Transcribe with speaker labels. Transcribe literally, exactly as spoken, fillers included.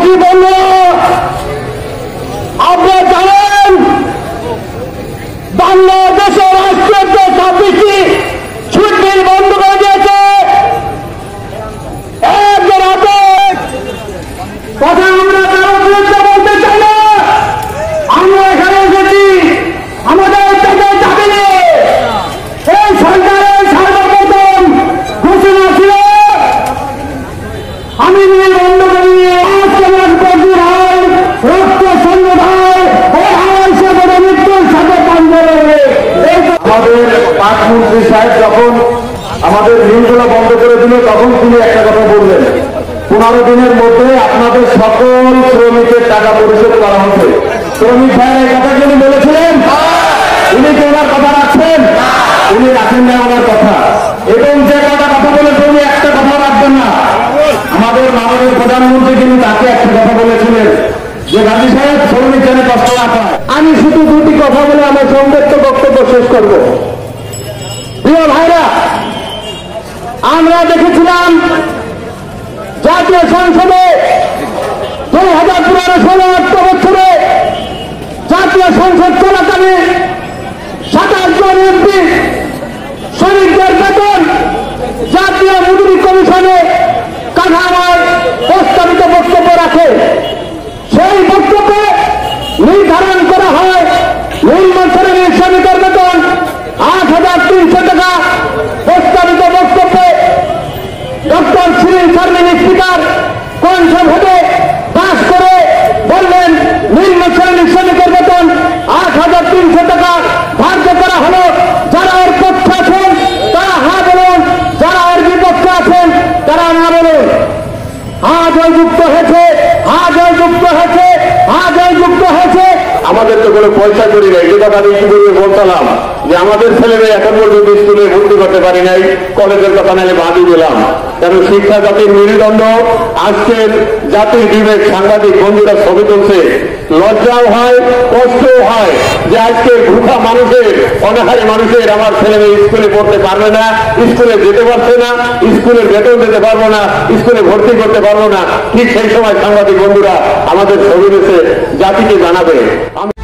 Speaker 1: সাক্ষী বন্ধুরা, আপনারা জানেন বাংলাদেশের রাষ্ট্রীয় ছাব্বিশটি ছুটি বন্ধ করে দিয়েছে। একজন হাতে কথা আমরা কারো বিরুদ্ধে বলতে চাই না। আমরা এখানে এসেছি আমাদের থেকে দাবি নিয়ে। এই সরকারের সর্বপ্রথম ঘোষণা ছিল আমি নিয়ে বন্ধ করে নিয়ে প্রচুর হয়, রক্ত সংগ্রহ হয়, এই হাওয়াই সাগরে মৃত্যুর সাথে আমাদের পাক মন্ত্রী সাহেব যখন আমাদের ঋণগুলো বন্ধ করে দিল তখন তিনি একটা কথা বললেন, পনেরো দিনের মধ্যে আপনাদের সকল শ্রমিকের টাকা পরিশোধ করা হবে। শ্রমিক ভাইয়ের এই কথা যিনি বলেছিলেন উনি কি ওনার কথা রাখছেন? উনি রাখেন না ওনার কথা। এবং যে কথা কথা বলেছে উনি একটা কথা রাখবেন না। আমাদের মাননীয় প্রধানমন্ত্রী কিন্তু তাকে একটা কথা বলেছিলেন যে গান্ধী সাহেব শ্রমিক যেন কষ্ট না পায়। আমি শুধু দুটি কথা বলে আমার সংক্ষিপ্ত বক্তব্য শেষ করব। প্রিয় ভাইরা, আমরা দেখেছিলাম জাতীয় সংসদে দুই হাজার পনেরো ষোলো আট বছরে জাতীয় সংসদ চলাকালীন সাতাশ জন এমপি শ্রমিকদের বেতন জাতীয় মজুরি কমিশনে কাঠামোর প্রস্তাবিত বক্তব্য রাখে। সেই বক্তব্যে নির্ধারণ করা হয় নিম্ন শ্রেণীর শ্রমিকের বেতন আট হাজার তিনশো টাকা। প্রস্তাবিত বক্তব্যে ডক্টর শিরিন শারমিন স্পিকার কণ্ঠ ভোটে পাস করে বললেন নিম্ন শ্রেণীর শ্রমিকের বেতন আট হাজার তিনশো টাকা ধার্য করা হলো। যারা এর পক্ষে আছেন তারা হ্যাঁ বলুন, যারা এর বিপক্ষে আছেন তারা না বলুন। হ্যাঁ জয়যুক্ত হয়েছে, হ্যাঁ জয়যুক্ত হয়েছে, হ্যাঁ জয়যুক্ত হয়েছে। আমাদের তো কোনো পয়সা করি নাই, যে কথা আমি ইতিপূর্বে বলতাম যে আমাদের ছেলেমেয়ে এখন পর্যন্ত স্কুলে ভর্তি করতে পারি নাই, কলেজের কথা নাহলে বাদই দিলাম। কারণ শিক্ষা জাতির মেরুদণ্ড, আজকের জাতির বিবেক সাংবাদিক বন্ধুরা ছবি তুলছে, লজ্জাও হয় কষ্টও হয় যে আজকের ভূখা মানুষের অনাহারী মানুষের আমার ছেলে মেয়ে স্কুলে পড়তে পারবে না, স্কুলে যেতে পারছে না, স্কুলের বেতন দিতে পারবো না, স্কুলে ভর্তি করতে পারবো না। ঠিক সেই সময় সাংবাদিক বন্ধুরা আমাদের ছবি তুলছে জাতিকে জানাবে।